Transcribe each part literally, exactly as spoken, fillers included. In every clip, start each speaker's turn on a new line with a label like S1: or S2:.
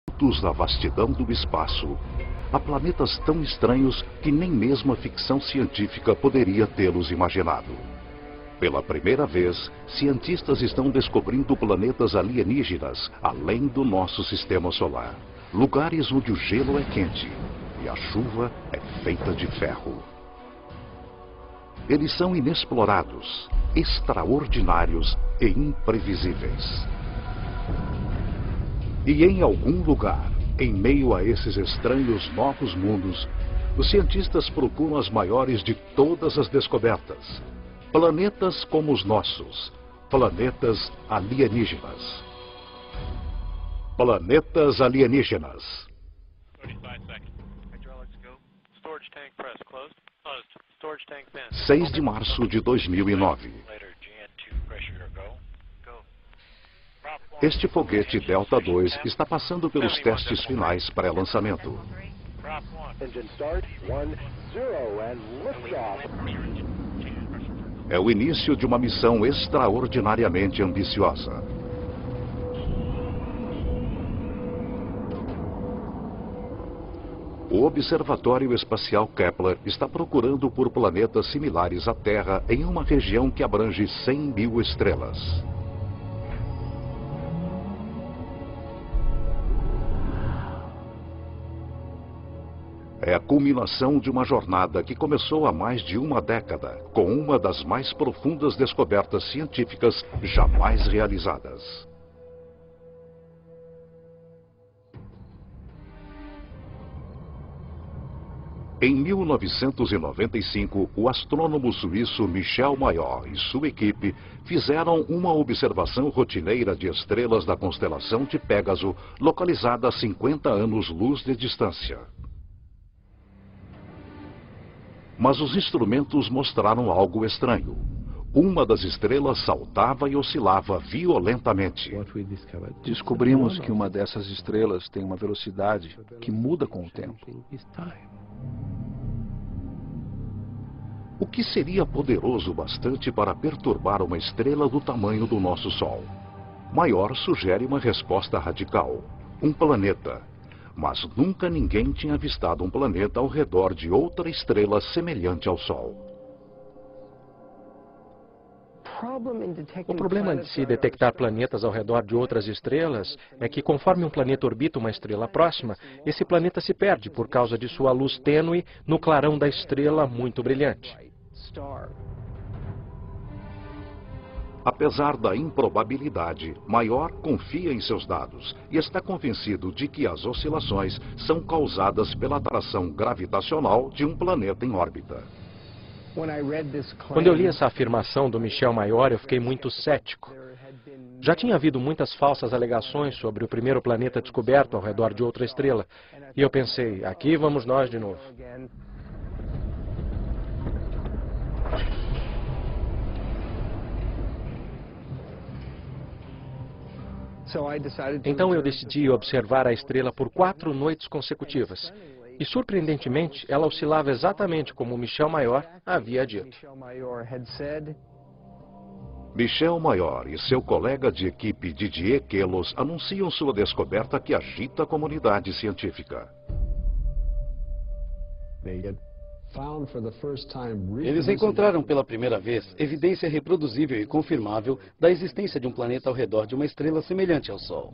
S1: Da vastidão do espaço, há planetas tão estranhos que nem mesmo a ficção científica poderia tê-los imaginado. Pela primeira vez, cientistas estão descobrindo planetas alienígenas além do nosso sistema solar. Lugares onde o gelo é quente e a chuva é feita de ferro. Eles são inexplorados, extraordinários e imprevisíveis. E em algum lugar, em meio a esses estranhos novos mundos, os cientistas procuram as maiores de todas as descobertas. Planetas como os nossos. Planetas alienígenas. Planetas alienígenas. seis de março de dois mil e nove. Este foguete Delta dois está passando pelos testes finais pré-lançamento. É o início de uma missão extraordinariamente ambiciosa. O Observatório Espacial Kepler está procurando por planetas similares à Terra em uma região que abrange cem mil estrelas. É a culminação de uma jornada que começou há mais de uma década, com uma das mais profundas descobertas científicas jamais realizadas. Em mil novecentos e noventa e cinco, o astrônomo suíço Michel Mayor e sua equipe fizeram uma observação rotineira de estrelas da constelação de Pégaso, localizada a cinquenta anos-luz de distância. Mas os instrumentos mostraram algo estranho. Uma das estrelas saltava e oscilava violentamente.
S2: Descobrimos que uma dessas estrelas tem uma velocidade que muda com o tempo.
S1: O que seria poderoso bastante para perturbar uma estrela do tamanho do nosso Sol? Mayor sugere uma resposta radical: um planeta. Mas nunca ninguém tinha avistado um planeta ao redor de outra estrela semelhante ao Sol.
S3: O problema de se detectar planetas ao redor de outras estrelas é que, conforme um planeta orbita uma estrela próxima, esse planeta se perde por causa de sua luz tênue no clarão da estrela muito brilhante.
S1: Apesar da improbabilidade, Mayor confia em seus dados e está convencido de que as oscilações são causadas pela atração gravitacional de um planeta em órbita.
S3: Quando eu li essa afirmação do Michel Mayor, eu fiquei muito cético. Já tinha havido muitas falsas alegações sobre o primeiro planeta descoberto ao redor de outra estrela. E eu pensei, aqui vamos nós de novo. Então eu decidi observar a estrela por quatro noites consecutivas. E, surpreendentemente, ela oscilava exatamente como Michel Mayor havia dito.
S1: Michel Mayor e seu colega de equipe Didier Queloz anunciam sua descoberta que agita a comunidade científica.
S4: Eles encontraram pela primeira vez evidência reproduzível e confirmável da existência de um planeta ao redor de uma estrela semelhante ao Sol.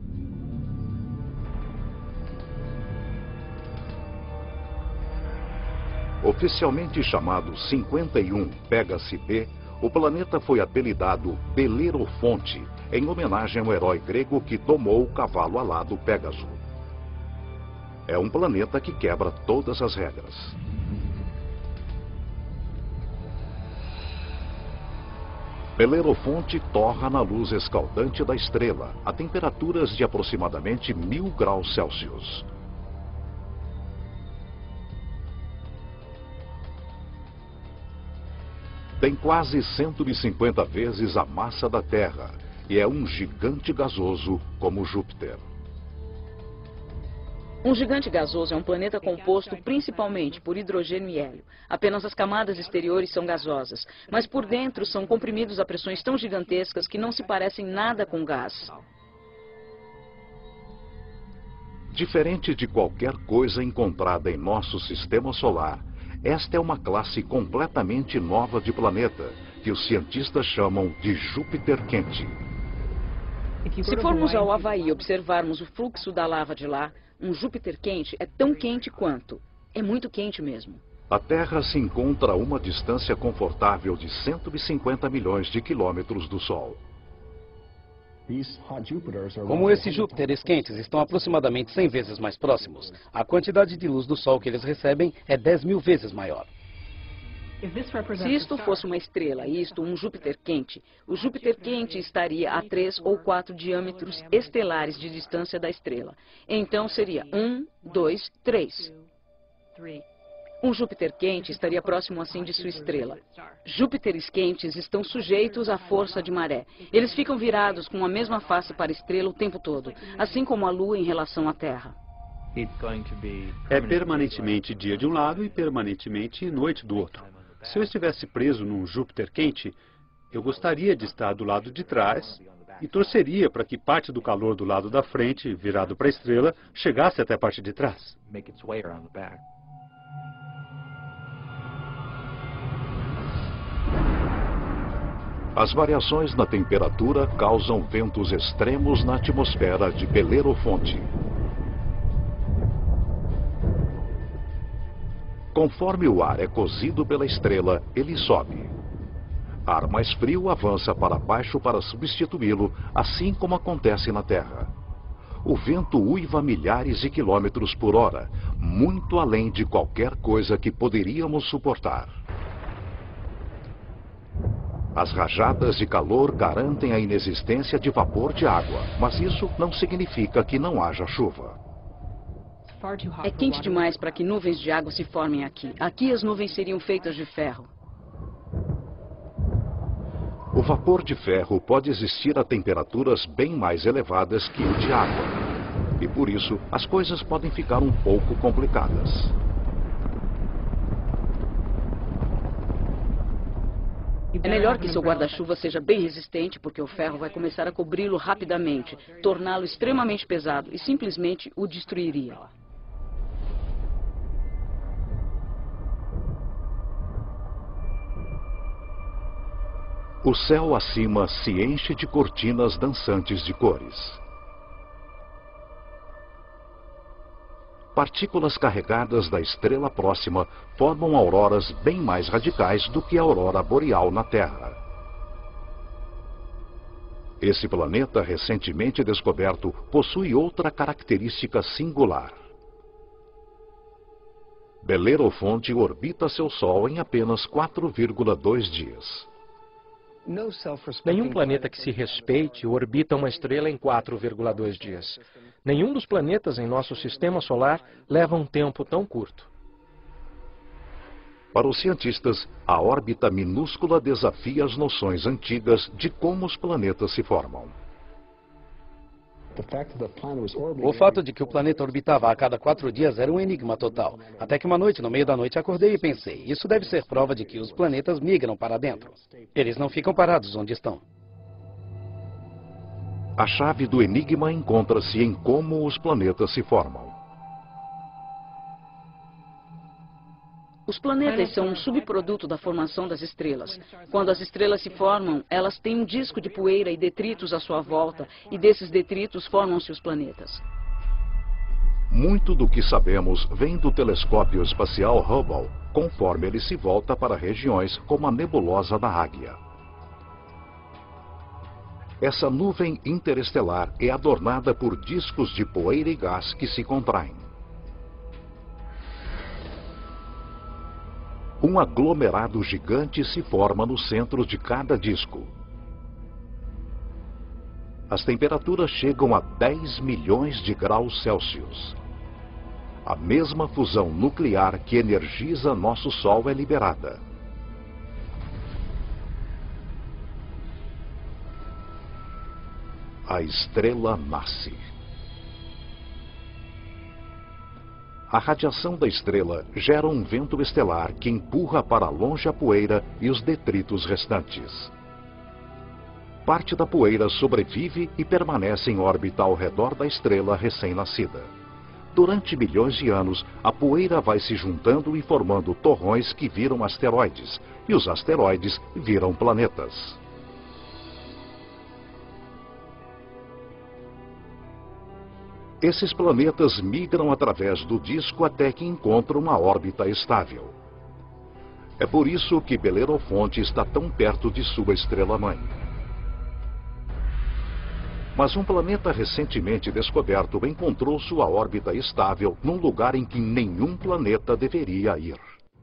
S1: Oficialmente chamado cinquenta e um Pégase B, o planeta foi apelidado Belerofonte, em homenagem ao herói grego que domou o cavalo alado Pégaso. É um planeta que quebra todas as regras. Belerofonte torra na luz escaldante da estrela, a temperaturas de aproximadamente mil graus Celsius. Tem quase cento e cinquenta vezes a massa da Terra e é um gigante gasoso como Júpiter.
S5: Um gigante gasoso é um planeta composto principalmente por hidrogênio e hélio. Apenas as camadas exteriores são gasosas, mas por dentro são comprimidos a pressões tão gigantescas que não se parecem nada com gás.
S1: Diferente de qualquer coisa encontrada em nosso sistema solar, esta é uma classe completamente nova de planeta, que os cientistas chamam de Júpiter quente.
S5: Se formos ao Havaí e observarmos o fluxo da lava de lá, um Júpiter quente é tão quente quanto. É muito quente mesmo.
S1: A Terra se encontra a uma distância confortável de cento e cinquenta milhões de quilômetros do Sol.
S4: Como esses Júpiteres quentes estão aproximadamente cem vezes mais próximos, a quantidade de luz do Sol que eles recebem é dez mil vezes maior.
S5: Se isto fosse uma estrela e isto um Júpiter quente, o Júpiter quente estaria a três ou quatro diâmetros estelares de distância da estrela. Então seria um, dois, três. Um Júpiter quente estaria próximo assim de sua estrela. Júpiteres quentes estão sujeitos à força de maré. Eles ficam virados com a mesma face para a estrela o tempo todo, assim como a Lua em relação à Terra.
S6: É permanentemente dia de um lado e permanentemente noite do outro. Se eu estivesse preso num Júpiter quente, eu gostaria de estar do lado de trás e torceria para que parte do calor do lado da frente, virado para a estrela, chegasse até a parte de trás.
S1: As variações na temperatura causam ventos extremos na atmosfera de Belerofonte. Conforme o ar é cozido pela estrela, ele sobe. Ar mais frio avança para baixo para substituí-lo, assim como acontece na Terra. O vento uiva milhares de quilômetros por hora, muito além de qualquer coisa que poderíamos suportar. As rajadas de calor garantem a inexistência de vapor de água, mas isso não significa que não haja chuva.
S5: É quente demais para que nuvens de água se formem aqui. Aqui as nuvens seriam feitas de ferro.
S1: O vapor de ferro pode existir a temperaturas bem mais elevadas que o de água. E por isso, as coisas podem ficar um pouco complicadas.
S5: É melhor que seu guarda-chuva seja bem resistente, porque o ferro vai começar a cobri-lo rapidamente, torná-lo extremamente pesado e simplesmente o destruiria.
S1: O céu acima se enche de cortinas dançantes de cores. Partículas carregadas da estrela próxima formam auroras bem mais radicais do que a aurora boreal na Terra. Esse planeta recentemente descoberto possui outra característica singular. Belerofonte orbita seu Sol em apenas quatro vírgula dois dias.
S3: Nenhum planeta que se respeite orbita uma estrela em quatro vírgula dois dias. Nenhum dos planetas em nosso sistema solar leva um tempo tão curto.
S1: Para os cientistas, a órbita minúscula desafia as noções antigas de como os planetas se formam.
S4: O fato de que o planeta orbitava a cada quatro dias era um enigma total. Até que uma noite, no meio da noite, acordei e pensei, isso deve ser prova de que os planetas migram para dentro. Eles não ficam parados onde estão.
S1: A chave do enigma encontra-se em como os planetas se formam.
S5: Os planetas são um subproduto da formação das estrelas. Quando as estrelas se formam, elas têm um disco de poeira e detritos à sua volta, e desses detritos formam-se os planetas.
S1: Muito do que sabemos vem do telescópio espacial Hubble, conforme ele se volta para regiões como a nebulosa da Águia. Essa nuvem interestelar é adornada por discos de poeira e gás que se contraem. Um aglomerado gigante se forma no centro de cada disco. As temperaturas chegam a dez milhões de graus Celsius. A mesma fusão nuclear que energiza nosso Sol é liberada. A estrela nasce. A radiação da estrela gera um vento estelar que empurra para longe a poeira e os detritos restantes. Parte da poeira sobrevive e permanece em órbita ao redor da estrela recém-nascida. Durante milhões de anos, a poeira vai se juntando e formando torrões que viram asteroides, e os asteroides viram planetas. Esses planetas migram através do disco até que encontram uma órbita estável. É por isso que Belerofonte está tão perto de sua estrela-mãe. Mas um planeta recentemente descoberto encontrou sua órbita estável num lugar em que nenhum planeta deveria ir.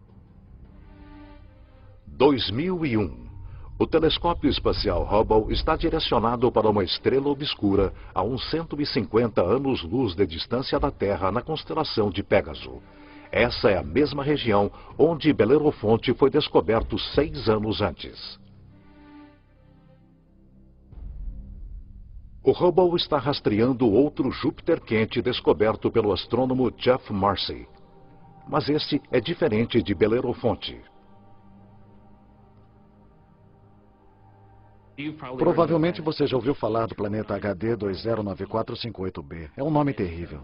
S1: dois mil e um. O telescópio espacial Hubble está direcionado para uma estrela obscura a uns cento e cinquenta anos-luz de distância da Terra na constelação de Pégaso. Essa é a mesma região onde Belerofonte foi descoberto seis anos antes. O Hubble está rastreando outro Júpiter quente descoberto pelo astrônomo Geoff Marcy. Mas esse é diferente de Belerofonte.
S2: Provavelmente você já ouviu falar do planeta H D dois zero nove quatro cinco oito b. É um nome terrível.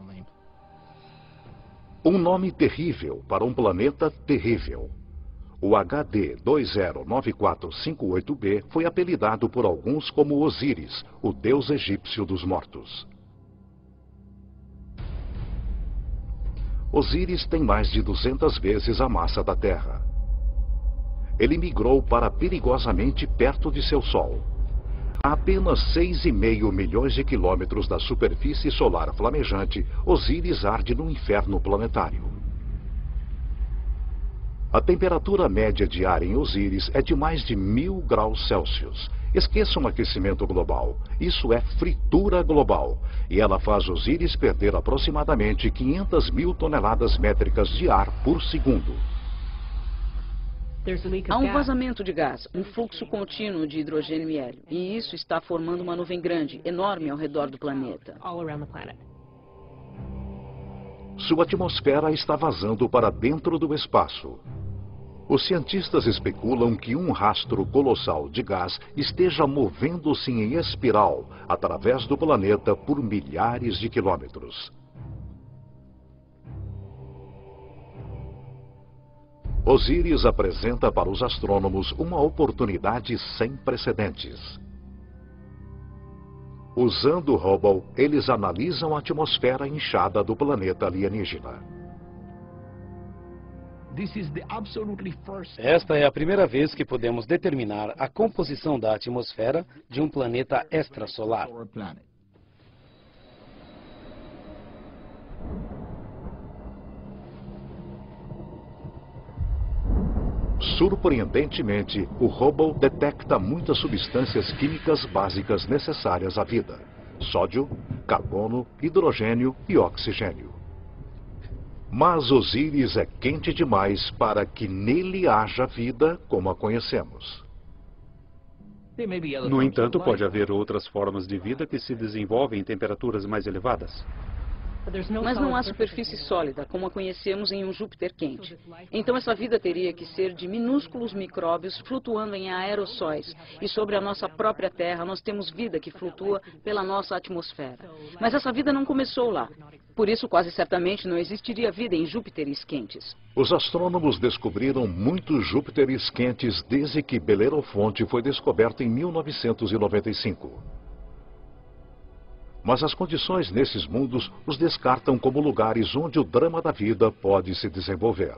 S1: Um nome terrível para um planeta terrível. O H D dois zero nove quatro cinco oito b foi apelidado por alguns como Osíris, o deus egípcio dos mortos. Osíris tem mais de duzentas vezes a massa da Terra. Ele migrou para perigosamente perto de seu Sol. A apenas seis vírgula cinco milhões de quilômetros da superfície solar flamejante, Osíris arde no inferno planetário. A temperatura média diária em Osíris é de mais de mil graus Celsius. Esqueçam o aquecimento global. Isso é fritura global. E ela faz Osíris perder aproximadamente quinhentas mil toneladas métricas de ar por segundo.
S5: Há um vazamento de gás, um fluxo contínuo de hidrogênio e hélio. E isso está formando uma nuvem grande, enorme ao redor do planeta.
S1: Sua atmosfera está vazando para dentro do espaço. Os cientistas especulam que um rastro colossal de gás esteja movendo-se em espiral através do planeta por milhares de quilômetros. Osíris apresenta para os astrônomos uma oportunidade sem precedentes. Usando o Hubble, eles analisam a atmosfera inchada do planeta alienígena.
S4: Esta é a primeira vez que podemos determinar a composição da atmosfera de um planeta extrasolar.
S1: Surpreendentemente, o Hubble detecta muitas substâncias químicas básicas necessárias à vida: sódio, carbono, hidrogênio e oxigênio. Mas Osíris é quente demais para que nele haja vida como a conhecemos.
S6: No entanto, pode haver outras formas de vida que se desenvolvem em temperaturas mais elevadas.
S5: Mas não há superfície sólida, como a conhecemos em um Júpiter quente. Então essa vida teria que ser de minúsculos micróbios flutuando em aerossóis. E sobre a nossa própria Terra, nós temos vida que flutua pela nossa atmosfera. Mas essa vida não começou lá. Por isso, quase certamente, não existiria vida em Júpiteres quentes.
S1: Os astrônomos descobriram muitos Júpiteres quentes desde que Belerofonte foi descoberto em mil novecentos e noventa e cinco. Mas as condições nesses mundos os descartam como lugares onde o drama da vida pode se desenvolver.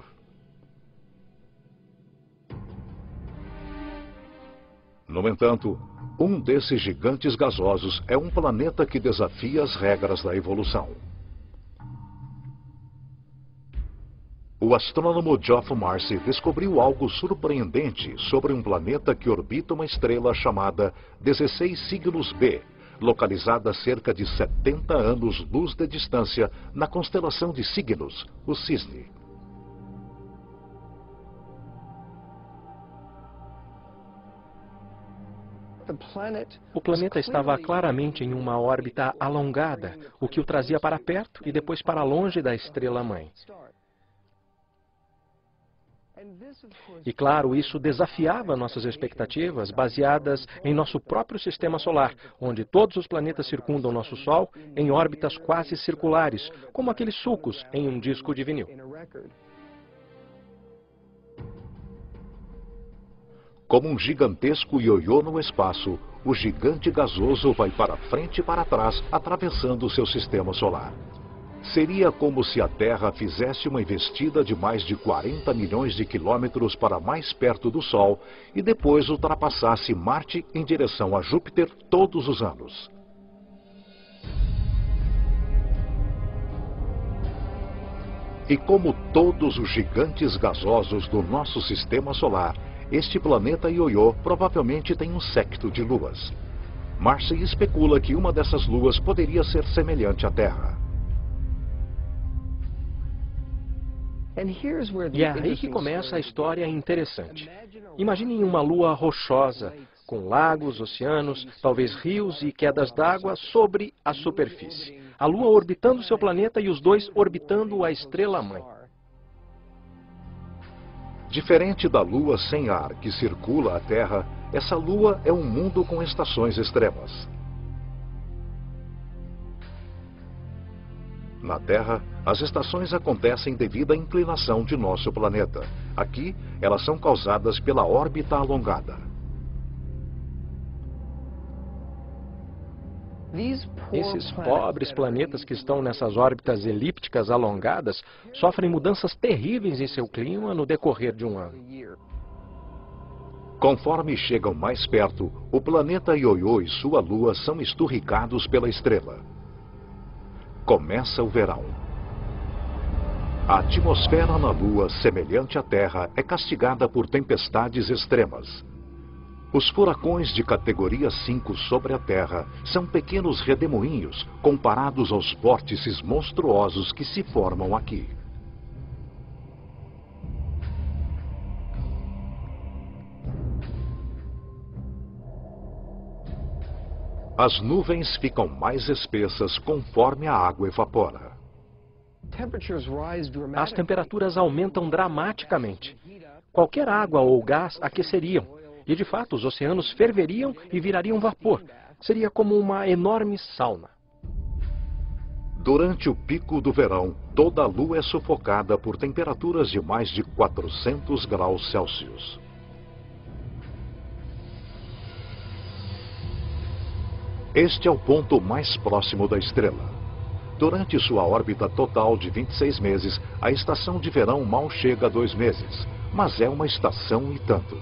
S1: No entanto, um desses gigantes gasosos é um planeta que desafia as regras da evolução. O astrônomo Geoff Marcy descobriu algo surpreendente sobre um planeta que orbita uma estrela chamada dezesseis Cygnos B, localizada a cerca de setenta anos-luz de distância na constelação de Cygnos, o Cisne.
S3: O planeta estava claramente em uma órbita alongada, o que o trazia para perto e depois para longe da estrela-mãe. E claro, isso desafiava nossas expectativas baseadas em nosso próprio sistema solar, onde todos os planetas circundam nosso Sol em órbitas quase circulares, como aqueles sulcos em um disco de vinil.
S1: Como um gigantesco ioiô no espaço, o gigante gasoso vai para frente e para trás, atravessando seu sistema solar. Seria como se a Terra fizesse uma investida de mais de quarenta milhões de quilômetros para mais perto do Sol e depois ultrapassasse Marte em direção a Júpiter todos os anos. E como todos os gigantes gasosos do nosso sistema solar, este planeta ioiô provavelmente tem um séquito de luas. Marcy especula que uma dessas luas poderia ser semelhante à Terra.
S3: E é aí que começa a história interessante. Imaginem uma lua rochosa, com lagos, oceanos, talvez rios e quedas d'água sobre a superfície. A lua orbitando seu planeta e os dois orbitando a estrela-mãe.
S1: Diferente da lua sem ar que circula a Terra, essa lua é um mundo com estações extremas. Na Terra, as estações acontecem devido à inclinação de nosso planeta. Aqui, elas são causadas pela órbita alongada.
S3: Esses pobres planetas que estão nessas órbitas elípticas alongadas sofrem mudanças terríveis em seu clima no decorrer de um ano.
S1: Conforme chegam mais perto, o planeta ioiô e sua lua são esturricados pela estrela. Começa o verão. A atmosfera na Lua, semelhante à Terra, é castigada por tempestades extremas. Os furacões de categoria cinco sobre a Terra são pequenos redemoinhos comparados aos vórtices monstruosos que se formam aqui. As nuvens ficam mais espessas conforme a água evapora.
S3: As temperaturas aumentam dramaticamente. Qualquer água ou gás aqueceriam. E, de fato, os oceanos ferveriam e virariam vapor. Seria como uma enorme sauna.
S1: Durante o pico do verão, toda a Lua é sufocada por temperaturas de mais de quatrocentos graus Celsius. Este é o ponto mais próximo da estrela. Durante sua órbita total de vinte e seis meses, a estação de verão mal chega a dois meses, mas é uma estação e tanto.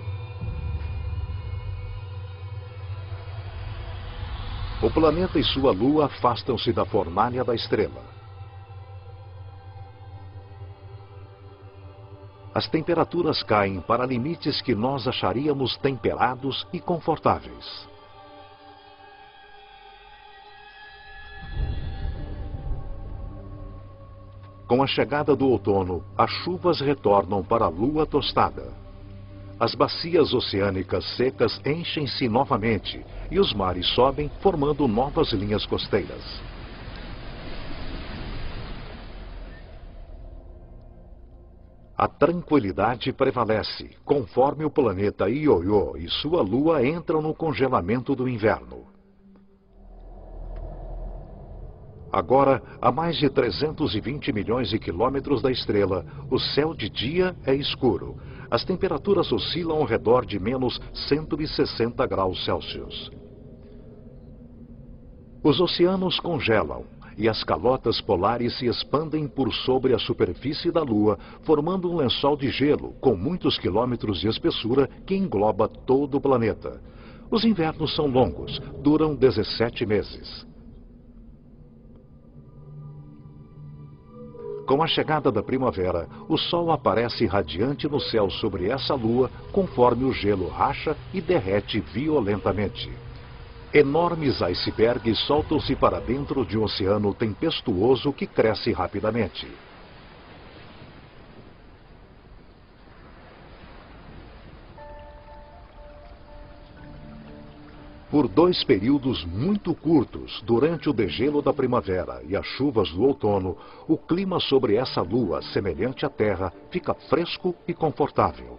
S1: O planeta e sua lua afastam-se da fornalha da estrela. As temperaturas caem para limites que nós acharíamos temperados e confortáveis. Com a chegada do outono, as chuvas retornam para a lua tostada. As bacias oceânicas secas enchem-se novamente e os mares sobem, formando novas linhas costeiras. A tranquilidade prevalece, conforme o planeta Ioiô e sua lua entram no congelamento do inverno. Agora, a mais de trezentos e vinte milhões de quilômetros da estrela, o céu de dia é escuro. As temperaturas oscilam ao redor de menos cento e sessenta graus Celsius. Os oceanos congelam e as calotas polares se expandem por sobre a superfície da Lua, formando um lençol de gelo com muitos quilômetros de espessura que engloba todo o planeta. Os invernos são longos, duram dezessete meses. Com a chegada da primavera, o Sol aparece radiante no céu sobre essa lua, conforme o gelo racha e derrete violentamente. Enormes icebergs soltam-se para dentro de um oceano tempestuoso que cresce rapidamente. Por dois períodos muito curtos, durante o degelo da primavera e as chuvas do outono, o clima sobre essa lua, semelhante à Terra, fica fresco e confortável.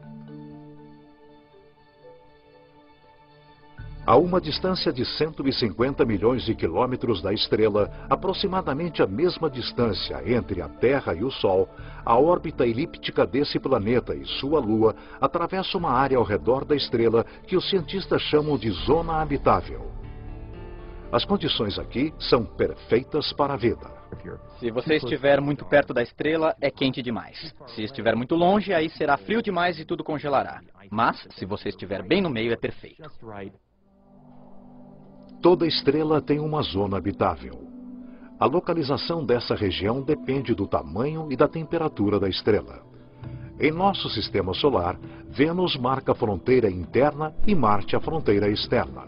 S1: A uma distância de cento e cinquenta milhões de quilômetros da estrela, aproximadamente a mesma distância entre a Terra e o Sol, a órbita elíptica desse planeta e sua Lua atravessa uma área ao redor da estrela que os cientistas chamam de zona habitável. As condições aqui são perfeitas para a vida.
S7: Se você estiver muito perto da estrela, é quente demais. Se estiver muito longe, aí será frio demais e tudo congelará. Mas, se você estiver bem no meio, é perfeito.
S1: Toda estrela tem uma zona habitável. A localização dessa região depende do tamanho e da temperatura da estrela. Em nosso sistema solar, Vênus marca a fronteira interna e Marte a fronteira externa.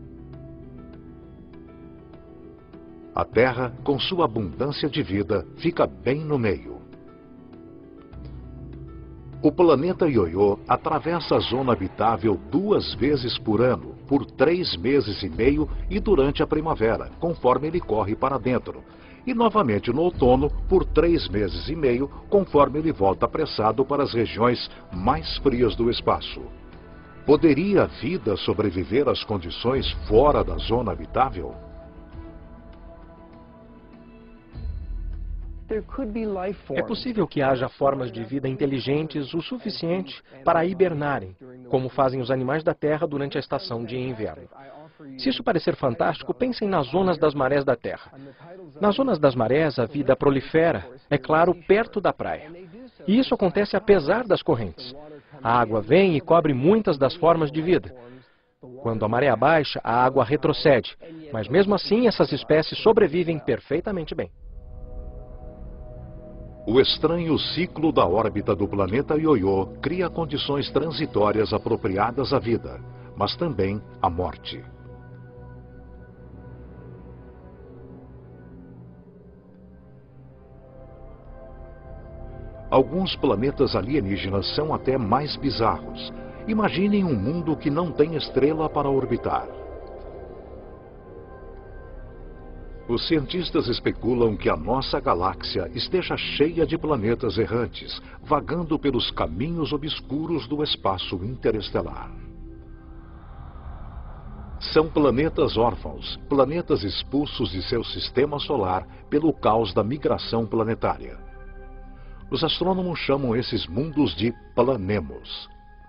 S1: A Terra, com sua abundância de vida, fica bem no meio. O planeta Ioiô atravessa a zona habitável duas vezes por ano, por três meses e meio e durante a primavera, conforme ele corre para dentro. E novamente no outono, por três meses e meio, conforme ele volta apressado para as regiões mais frias do espaço. Poderia a vida sobreviver às condições fora da zona habitável?
S3: É possível que haja formas de vida inteligentes o suficiente para hibernarem, como fazem os animais da Terra durante a estação de inverno. Se isso parecer fantástico, pensem nas zonas das marés da Terra. Nas zonas das marés, a vida prolifera, é claro, perto da praia. E isso acontece apesar das correntes. A água vem e cobre muitas das formas de vida. Quando a maré baixa, a água retrocede, mas mesmo assim essas espécies sobrevivem perfeitamente bem.
S1: O estranho ciclo da órbita do planeta Ioiô cria condições transitórias apropriadas à vida, mas também à morte. Alguns planetas alienígenas são até mais bizarros. Imaginem um mundo que não tem estrela para orbitar. Os cientistas especulam que a nossa galáxia esteja cheia de planetas errantes, vagando pelos caminhos obscuros do espaço interestelar. São planetas órfãos, planetas expulsos de seu sistema solar pelo caos da migração planetária. Os astrônomos chamam esses mundos de planemos.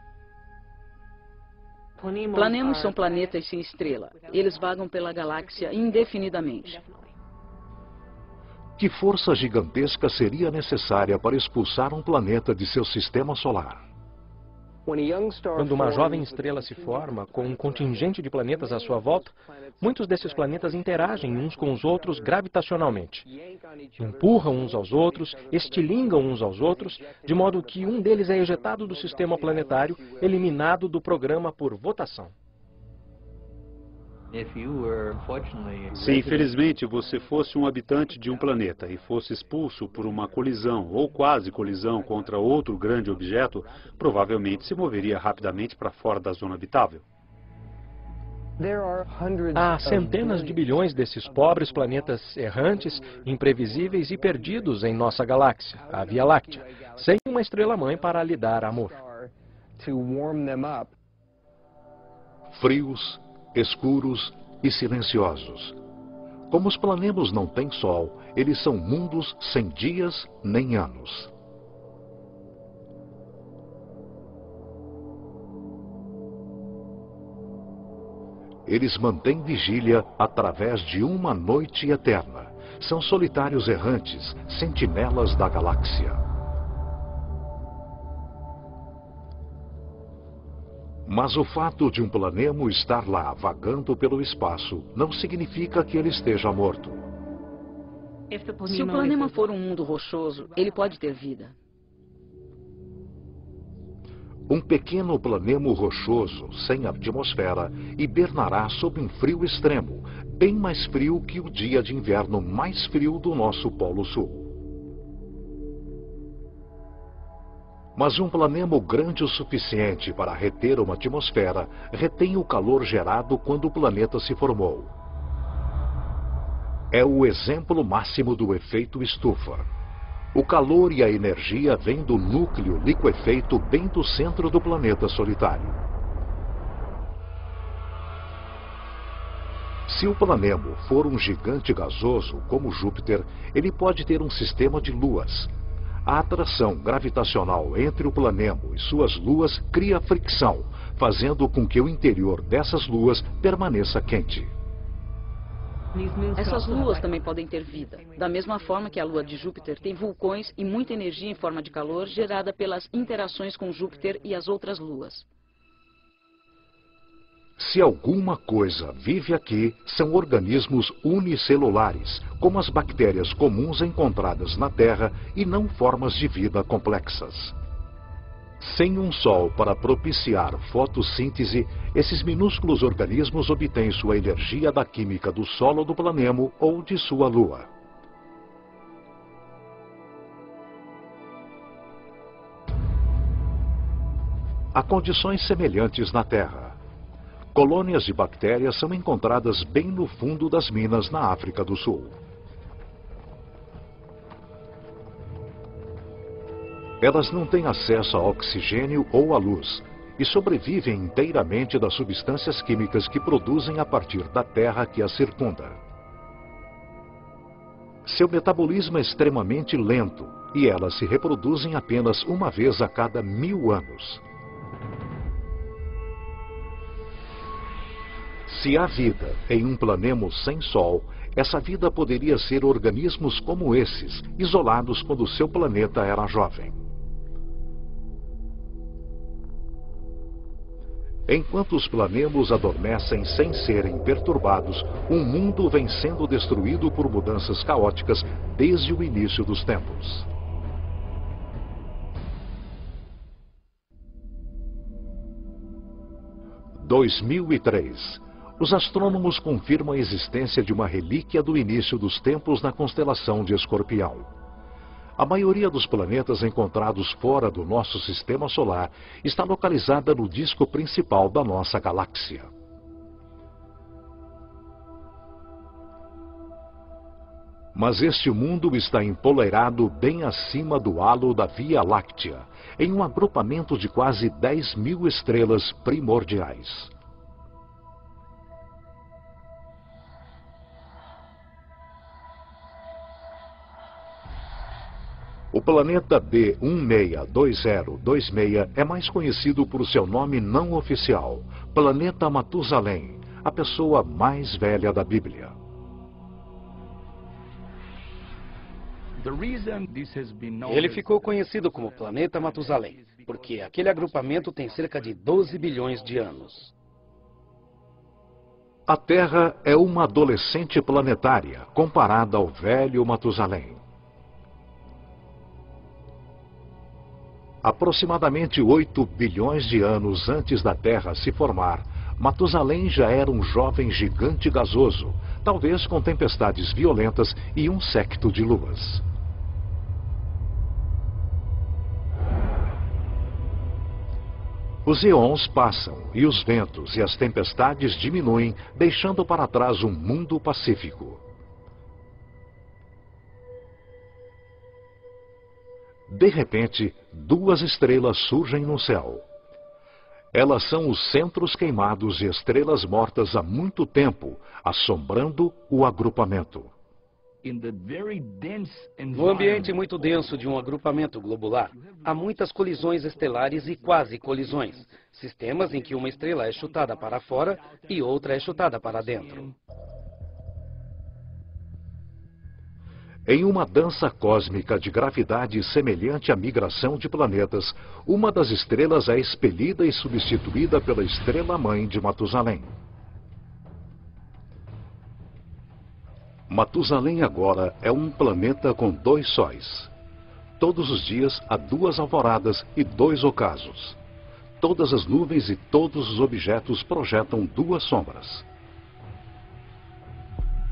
S5: Planemos são planetas sem estrela. Eles vagam pela galáxia indefinidamente.
S1: Que força gigantesca seria necessária para expulsar um planeta de seu sistema solar?
S3: Quando uma jovem estrela se forma, com um contingente de planetas à sua volta, muitos desses planetas interagem uns com os outros gravitacionalmente. Empurram uns aos outros, estilingam uns aos outros, de modo que um deles é ejetado do sistema planetário, eliminado do programa por votação.
S6: Se infelizmente você fosse um habitante de um planeta e fosse expulso por uma colisão ou quase colisão contra outro grande objeto, provavelmente se moveria rapidamente para fora da zona habitável.
S3: Há centenas de bilhões desses pobres planetas errantes, imprevisíveis e perdidos em nossa galáxia, a Via Láctea, sem uma estrela-mãe para lhe dar amor.
S1: Frios, escuros e silenciosos. Como os planemos não têm sol, eles são mundos sem dias nem anos. Eles mantêm vigília através de uma noite eterna. São solitários errantes, sentinelas da galáxia. Mas o fato de um planemo estar lá vagando pelo espaço não significa que ele esteja morto.
S5: Se o planema for um mundo rochoso, ele pode ter vida.
S1: Um pequeno planemo rochoso, sem atmosfera, hibernará sob um frio extremo, bem mais frio que o dia de inverno mais frio do nosso Polo Sul. Mas um planemo grande o suficiente para reter uma atmosfera retém o calor gerado quando o planeta se formou. É o exemplo máximo do efeito estufa. O calor e a energia vêm do núcleo liquefeito bem do centro do planeta solitário. Se o planemo for um gigante gasoso, como Júpiter, ele pode ter um sistema de luas. A atração gravitacional entre o planemo e suas luas cria fricção, fazendo com que o interior dessas luas permaneça quente.
S5: Essas luas também podem ter vida, da mesma forma que a lua de Júpiter tem vulcões e muita energia em forma de calor gerada pelas interações com Júpiter e as outras luas.
S1: Se alguma coisa vive aqui, são organismos unicelulares, como as bactérias comuns encontradas na Terra e não formas de vida complexas. Sem um sol para propiciar fotossíntese, esses minúsculos organismos obtêm sua energia da química do solo do planemo ou de sua lua. Há condições semelhantes na Terra. Colônias de bactérias são encontradas bem no fundo das minas na África do Sul. Elas não têm acesso a oxigênio ou à luz e sobrevivem inteiramente das substâncias químicas que produzem a partir da terra que as circunda. Seu metabolismo é extremamente lento e elas se reproduzem apenas uma vez a cada mil anos. Se há vida em um planemo sem Sol, essa vida poderia ser organismos como esses, isolados quando seu planeta era jovem. Enquanto os planemos adormecem sem serem perturbados, um mundo vem sendo destruído por mudanças caóticas desde o início dos tempos. dois mil e três. Os astrônomos confirmam a existência de uma relíquia do início dos tempos na constelação de Escorpião. A maioria dos planetas encontrados fora do nosso sistema solar está localizada no disco principal da nossa galáxia. Mas este mundo está empoleirado bem acima do halo da Via Láctea, em um agrupamento de quase dez mil estrelas primordiais. O planeta B um seis dois zero dois seis é mais conhecido por seu nome não oficial, Planeta Matusalém, a pessoa mais velha da Bíblia.
S4: Ele ficou conhecido como Planeta Matusalém, porque aquele agrupamento tem cerca de doze bilhões de anos.
S1: A Terra é uma adolescente planetária comparada ao velho Matusalém. Aproximadamente oito bilhões de anos antes da Terra se formar, Matusalém já era um jovem gigante gasoso, talvez com tempestades violentas e um séquito de luas. Os eons passam e os ventos e as tempestades diminuem, deixando para trás um mundo pacífico. De repente, duas estrelas surgem no céu. Elas são os centros queimados de estrelas mortas há muito tempo, assombrando o agrupamento.
S4: No ambiente muito denso de um agrupamento globular, há muitas colisões estelares e quase colisões, sistemas em que uma estrela é chutada para fora e outra é chutada para dentro.
S1: Em uma dança cósmica de gravidade semelhante à migração de planetas, uma das estrelas é expelida e substituída pela estrela-mãe de Matusalém. Matusalém agora é um planeta com dois sóis. Todos os dias há duas alvoradas e dois ocasos. Todas as nuvens e todos os objetos projetam duas sombras.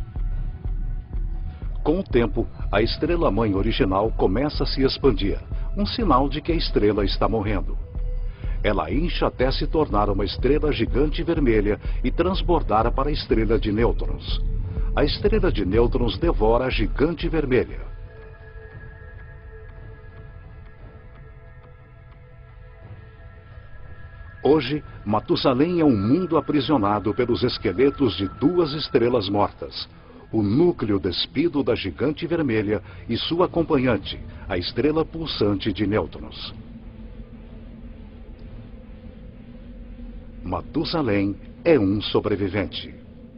S1: Com o tempo, a estrela-mãe original começa a se expandir, um sinal de que a estrela está morrendo. Ela incha até se tornar uma estrela gigante vermelha e transbordar para a estrela de nêutrons. A estrela de nêutrons devora a gigante vermelha. Hoje, Matusalém é um mundo aprisionado pelos esqueletos de duas estrelas mortas. O núcleo despido da gigante vermelha e sua acompanhante, a estrela pulsante de nêutrons. Matusalém é um sobrevivente.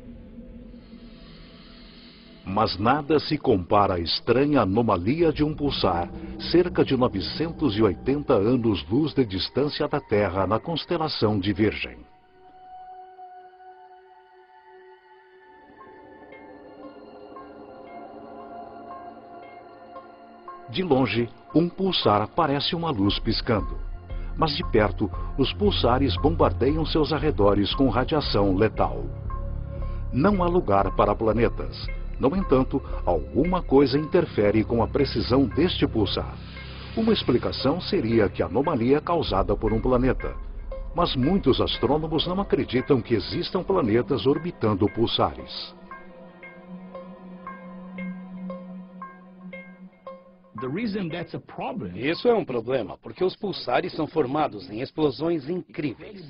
S1: Mas nada se compara à estranha anomalia de um pulsar, cerca de novecentos e oitenta anos-luz de distância da Terra na constelação de Virgem. De longe, um pulsar parece uma luz piscando. Mas de perto, os pulsares bombardeiam seus arredores com radiação letal. Não há lugar para planetas. No entanto, alguma coisa interfere com a precisão deste pulsar. Uma explicação seria que a anomalia é causada por um planeta. Mas muitos astrônomos não acreditam que existam planetas orbitando pulsares.
S4: Isso é um problema, porque os pulsares são formados em explosões incríveis.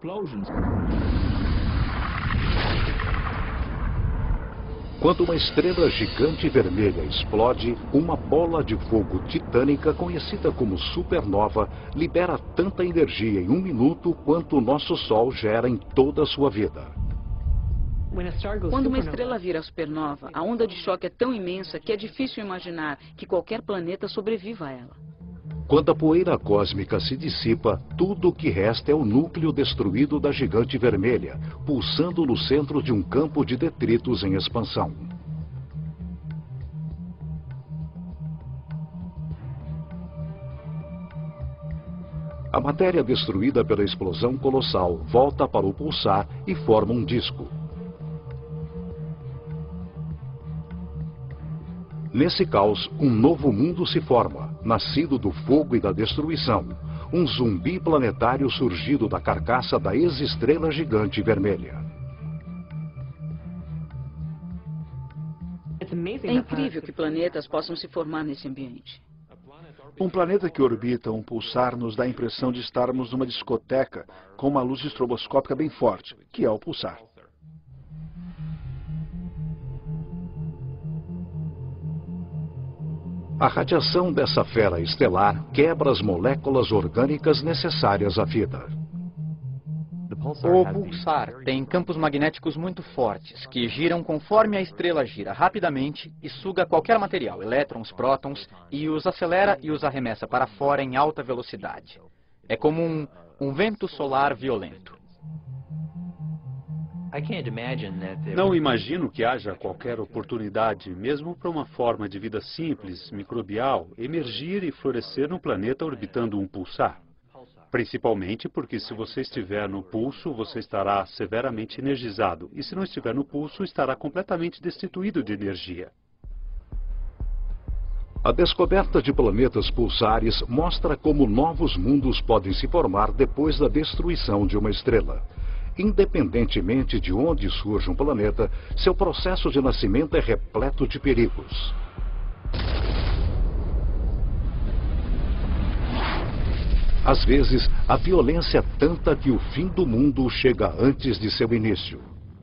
S1: Quando uma estrela gigante vermelha explode, uma bola de fogo titânica conhecida como supernova libera tanta energia em um minuto quanto o nosso Sol gera em toda a sua vida.
S5: Quando uma estrela vira supernova, a onda de choque é tão imensa que é difícil imaginar que qualquer planeta sobreviva a ela.
S1: Quando a poeira cósmica se dissipa, tudo o que resta é o núcleo destruído da gigante vermelha, pulsando no centro de um campo de detritos em expansão. A matéria destruída pela explosão colossal volta para o pulsar e forma um disco. Nesse caos, um novo mundo se forma, nascido do fogo e da destruição. Um zumbi planetário surgido da carcaça da ex-estrela gigante vermelha.
S5: É incrível que planetas possam se formar nesse ambiente.
S2: Um planeta que orbita um pulsar nos dá a impressão de estarmos numa discoteca com uma luz estroboscópica bem forte, que é o pulsar.
S1: A radiação dessa fera estelar quebra as moléculas orgânicas necessárias à vida.
S7: O pulsar tem campos magnéticos muito fortes, que giram conforme a estrela gira rapidamente e suga qualquer material, elétrons, prótons, e os acelera e os arremessa para fora em alta velocidade. É como um, um vento solar violento.
S6: Não imagino que haja qualquer oportunidade, mesmo para uma forma de vida simples, microbial, emergir e florescer num planeta orbitando um pulsar. Principalmente porque se você estiver no pulso, você estará severamente energizado. E se não estiver no pulso, estará completamente destituído de energia.
S1: A descoberta de planetas pulsares mostra como novos mundos podem se formar depois da destruição de uma estrela. Independentemente de onde surge um planeta, seu processo de nascimento é repleto de perigos. Às vezes, a violência é tanta que o fim do mundo chega antes de seu início.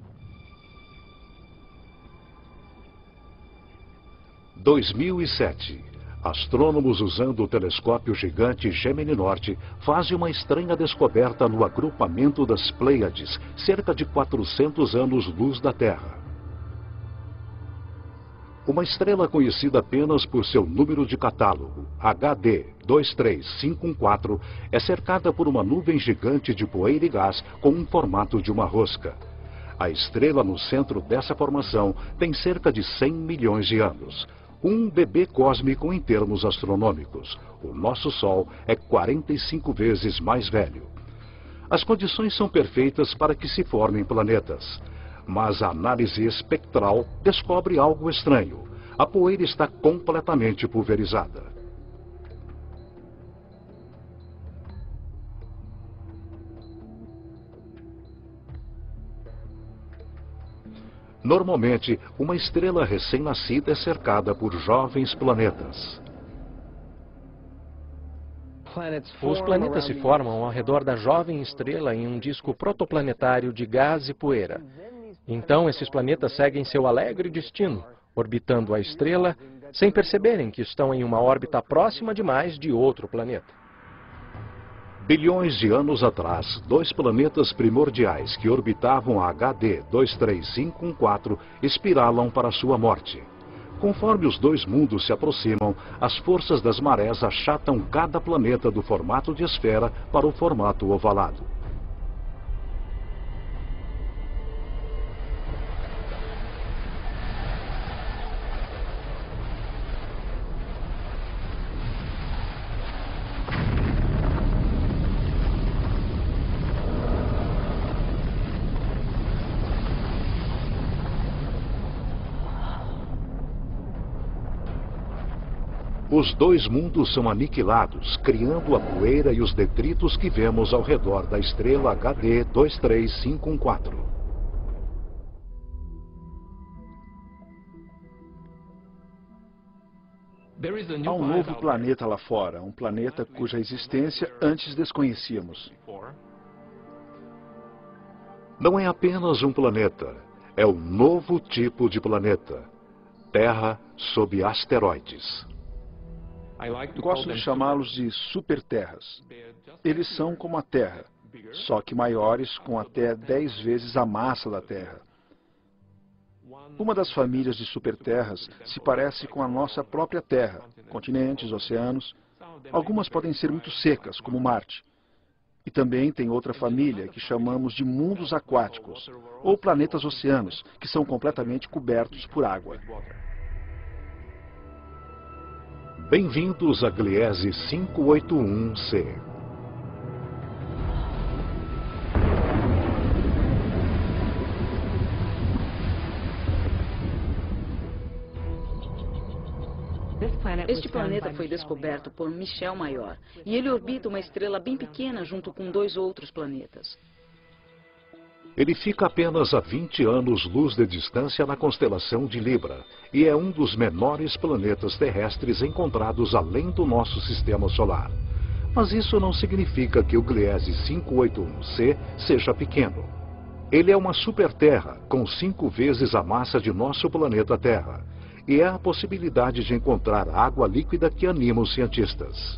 S1: dois mil e sete. Astrônomos usando o telescópio gigante Gemini Norte fazem uma estranha descoberta no agrupamento das Pleiades, cerca de quatrocentos anos-luz da Terra. Uma estrela conhecida apenas por seu número de catálogo, H D dois três cinco um quatro, é cercada por uma nuvem gigante de poeira e gás com um formato de uma rosca. A estrela no centro dessa formação tem cerca de cem milhões de anos. Um bebê cósmico em termos astronômicos. O nosso Sol é quarenta e cinco vezes mais velho. As condições são perfeitas para que se formem planetas. Mas a análise espectral descobre algo estranho. A poeira está completamente pulverizada. Normalmente, uma estrela recém-nascida é cercada por jovens planetas.
S3: Os planetas se formam ao redor da jovem estrela em um disco protoplanetário de gás e poeira. Então, esses planetas seguem seu alegre destino, orbitando a estrela, sem perceberem que estão em uma órbita próxima demais de outro planeta.
S1: Bilhões de anos atrás, dois planetas primordiais que orbitavam a H D dois três cinco um quatro espiralam para sua morte. Conforme os dois mundos se aproximam, as forças das marés achatam cada planeta do formato de esfera para o formato ovalado. Os dois mundos são aniquilados, criando a poeira e os detritos que vemos ao redor da estrela H D dois três cinco um quatro.
S2: Há um novo planeta lá fora, um planeta cuja existência antes desconhecíamos.
S1: Não é apenas um planeta, é um novo tipo de planeta. Terra sob asteroides.
S2: Gosto de chamá-los de superterras. Eles são como a Terra, só que maiores, com até dez vezes a massa da Terra. Uma das famílias de superterras se parece com a nossa própria Terra, continentes, oceanos. Algumas podem ser muito secas, como Marte. E também tem outra família que chamamos de mundos aquáticos, ou planetas oceanos, que são completamente cobertos por água.
S1: Bem-vindos a Gliese cinco oito um C.
S5: Este planeta foi descoberto por Michel Mayor, e ele orbita uma estrela bem pequena junto com dois outros planetas.
S1: Ele fica apenas a vinte anos-luz de distância na constelação de Libra e é um dos menores planetas terrestres encontrados além do nosso sistema solar. Mas isso não significa que o Gliese cinco oito um C seja pequeno. Ele é uma superterra com cinco vezes a massa de nosso planeta Terra e é a possibilidade de encontrar água líquida que anima os cientistas.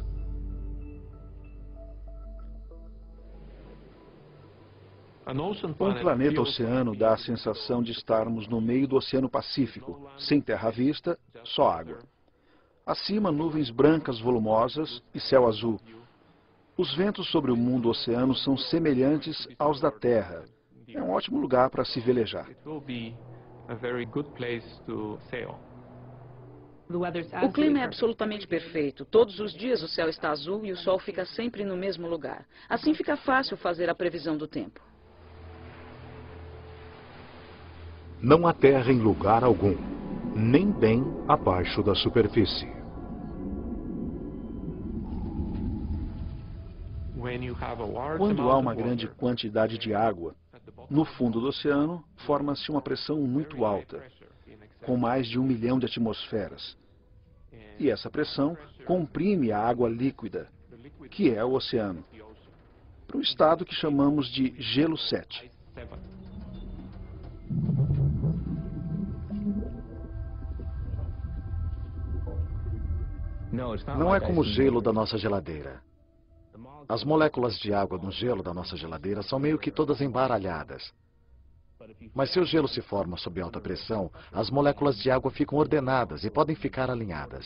S2: Um planeta oceano dá a sensação de estarmos no meio do Oceano Pacífico, sem terra à vista, só água. Acima, nuvens brancas volumosas e céu azul. Os ventos sobre o mundo oceano são semelhantes aos da Terra. É um ótimo lugar para se velejar.
S5: O clima é absolutamente perfeito. Todos os dias o céu está azul e o sol fica sempre no mesmo lugar. Assim fica fácil fazer a previsão do tempo.
S1: Não há terra em lugar algum, nem bem abaixo da superfície.
S2: Quando há uma grande quantidade de água, no fundo do oceano forma-se uma pressão muito alta, com mais de um milhão de atmosferas. E essa pressão comprime a água líquida, que é o oceano, para um estado que chamamos de gelo sete.
S8: Não é como o gelo da nossa geladeira. As moléculas de água no gelo da nossa geladeira são meio que todas embaralhadas. Mas se o gelo se forma sob alta pressão, as moléculas de água ficam ordenadas e podem ficar alinhadas.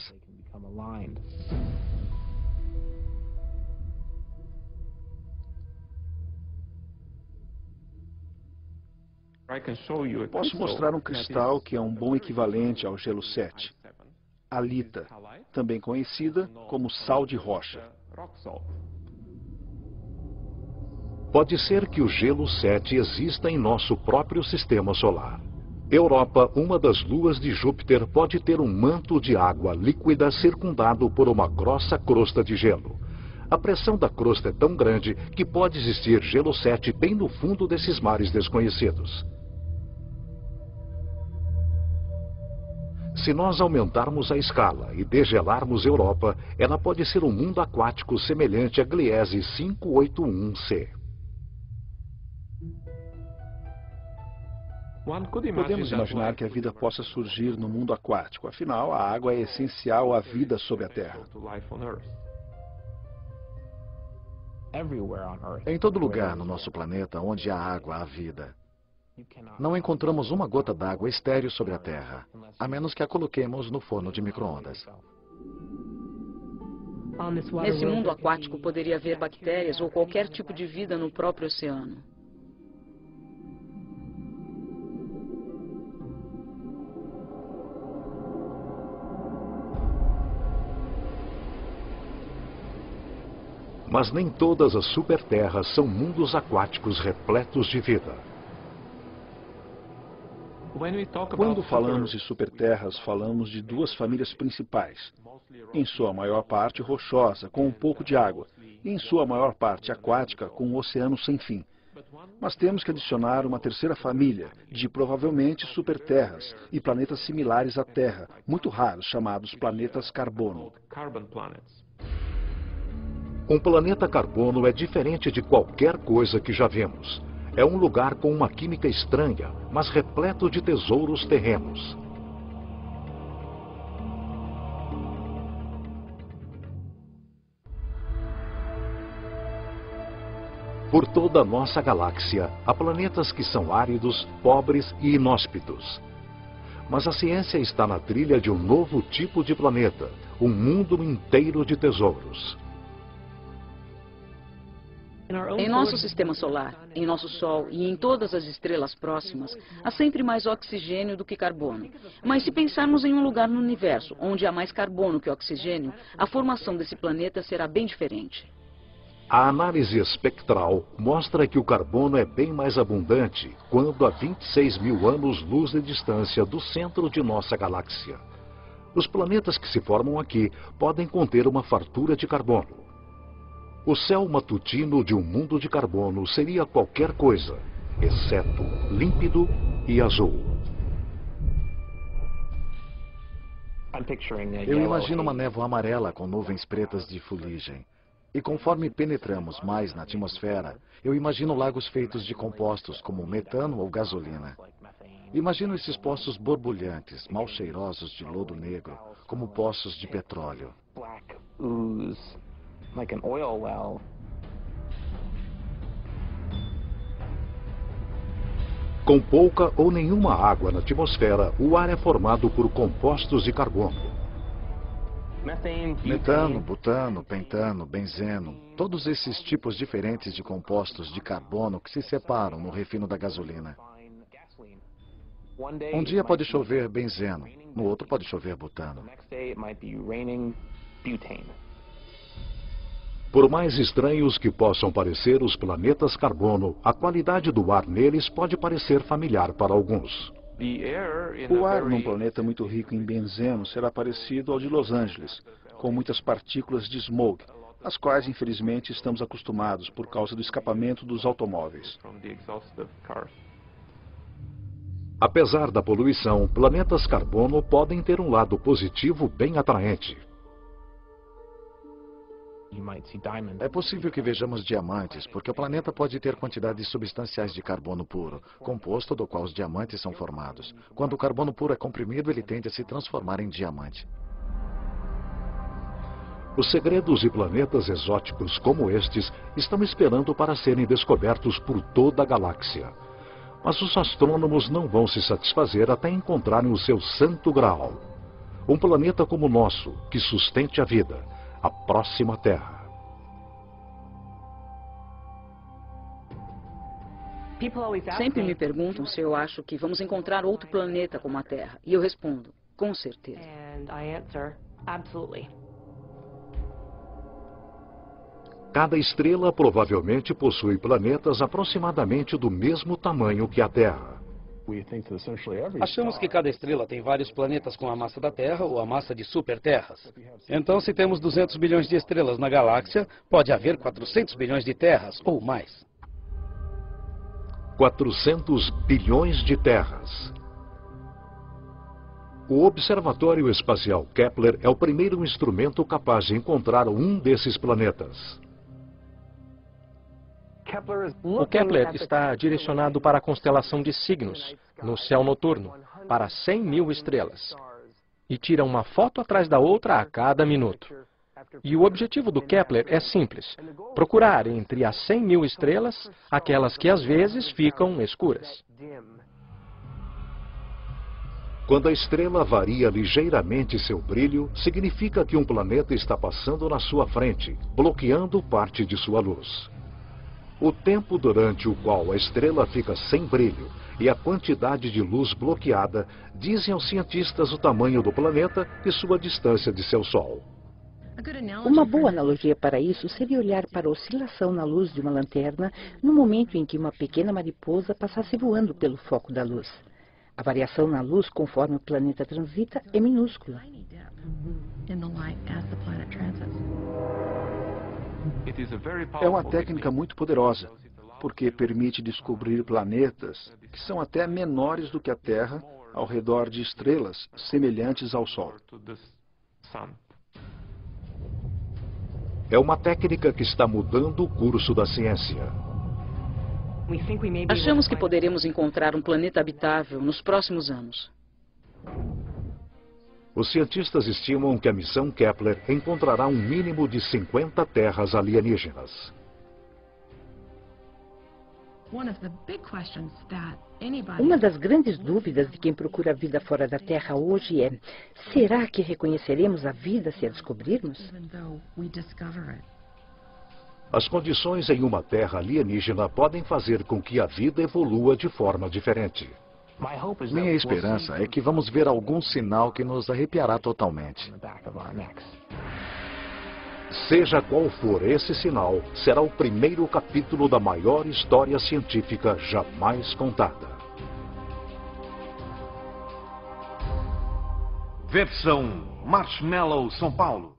S2: Posso mostrar um cristal que é um bom equivalente ao gelo sete. Halita, também conhecida como sal de rocha.
S1: Pode ser que o gelo sete exista em nosso próprio sistema solar. Europa, uma das luas de Júpiter, pode ter um manto de água líquida circundado por uma grossa crosta de gelo. A pressão da crosta é tão grande que pode existir gelo sete bem no fundo desses mares desconhecidos. Se nós aumentarmos a escala e degelarmos Europa, ela pode ser um mundo aquático semelhante a Gliese quinhentos e oitenta e um c.
S2: Podemos imaginar que a vida possa surgir no mundo aquático. Afinal, a água é essencial à vida sobre a Terra.
S8: Em todo lugar no nosso planeta onde há água, há vida. Não encontramos uma gota d'água estéril sobre a Terra, a menos que a coloquemos no forno de micro-ondas.
S5: Nesse mundo aquático poderia haver bactérias ou qualquer tipo de vida no próprio oceano.
S1: Mas nem todas as superterras são mundos aquáticos repletos de vida.
S2: Quando falamos de superterras, falamos de duas famílias principais. Em sua maior parte rochosa, com um pouco de água, e em sua maior parte aquática, com um oceano sem fim. Mas temos que adicionar uma terceira família, de provavelmente superterras e planetas similares à Terra, muito raros, chamados planetas carbono.
S1: Um planeta carbono é diferente de qualquer coisa que já vimos. É um lugar com uma química estranha, mas repleto de tesouros terrenos. Por toda a nossa galáxia, há planetas que são áridos, pobres e inóspitos. Mas a ciência está na trilha de um novo tipo de planeta, um mundo inteiro de tesouros.
S5: Em nosso sistema solar, em nosso Sol e em todas as estrelas próximas, há sempre mais oxigênio do que carbono. Mas se pensarmos em um lugar no universo onde há mais carbono que oxigênio, a formação desse planeta será bem diferente.
S1: A análise espectral mostra que o carbono é bem mais abundante quando a vinte e seis mil anos-luz de distância do centro de nossa galáxia. Os planetas que se formam aqui podem conter uma fartura de carbono. O céu matutino de um mundo de carbono seria qualquer coisa, exceto límpido e azul.
S8: Eu imagino uma névoa amarela com nuvens pretas de fuligem. E conforme penetramos mais na atmosfera, eu imagino lagos feitos de compostos como metano ou gasolina. Imagino esses poços borbulhantes, mal cheirosos de lodo negro, como poços de petróleo.
S9: Like an oil well.
S1: Com pouca ou nenhuma água na atmosfera, o ar é formado por compostos de carbono.
S8: Metano, butano, pentano, benzeno, todos esses tipos diferentes de compostos de carbono que se separam no refino da gasolina. Um dia pode chover benzeno, no outro pode chover butano.
S1: Por mais estranhos que possam parecer os planetas carbono, a qualidade do ar neles pode parecer familiar para alguns.
S2: O ar num planeta muito rico em benzeno será parecido ao de Los Angeles, com muitas partículas de smog, às quais infelizmente estamos acostumados por causa do escapamento dos automóveis.
S1: Apesar da poluição, planetas carbono podem ter um lado positivo bem atraente.
S8: É possível que vejamos diamantes, porque o planeta pode ter quantidades substanciais de carbono puro, composto do qual os diamantes são formados. Quando o carbono puro é comprimido, ele tende a se transformar em diamante.
S1: Os segredos de planetas exóticos como estes estão esperando para serem descobertos por toda a galáxia. Mas os astrônomos não vão se satisfazer até encontrarem o seu santo graal. Um planeta como o nosso, que sustente a vida. A próxima Terra.
S5: Sempre me perguntam se eu acho que vamos encontrar outro planeta como a Terra. E eu respondo, com certeza.
S1: Cada estrela provavelmente possui planetas aproximadamente do mesmo tamanho que a Terra.
S4: Achamos que cada estrela tem vários planetas com a massa da Terra ou a massa de superterras. Então, se temos duzentos bilhões de estrelas na galáxia, pode haver quatrocentos bilhões de terras ou mais.
S1: quatrocentos bilhões de terras. O Observatório Espacial Kepler é o primeiro instrumento capaz de encontrar um desses planetas.
S3: O Kepler está direcionado para a constelação de Cygnus, no céu noturno, para cem mil estrelas, e tira uma foto atrás da outra a cada minuto. E o objetivo do Kepler é simples: procurar entre as cem mil estrelas aquelas que às vezes ficam escuras.
S1: Quando a estrela varia ligeiramente seu brilho, significa que um planeta está passando na sua frente, bloqueando parte de sua luz. O tempo durante o qual a estrela fica sem brilho e a quantidade de luz bloqueada dizem aos cientistas o tamanho do planeta e sua distância de seu Sol.
S9: Uma boa analogia para isso seria olhar para a oscilação na luz de uma lanterna no momento em que uma pequena mariposa passasse voando pelo foco da luz. A variação na luz conforme o planeta transita é minúscula.
S2: É uma técnica muito poderosa, porque permite descobrir planetas que são até menores do que a Terra ao redor de estrelas semelhantes ao Sol.
S1: É uma técnica que está mudando o curso da ciência.
S5: Achamos que poderemos encontrar um planeta habitável nos próximos anos.
S1: Os cientistas estimam que a missão Kepler encontrará um mínimo de cinquenta terras alienígenas.
S9: Uma das grandes dúvidas de quem procura a vida fora da Terra hoje é: será que reconheceremos a vida se a descobrirmos?
S1: As condições em uma Terra alienígena podem fazer com que a vida evolua de forma diferente.
S8: Minha esperança é que vamos ver algum sinal que nos arrepiará totalmente.
S1: Seja qual for esse sinal, será o primeiro capítulo da maior história científica jamais contada.
S10: Versão Marshmallow São Paulo.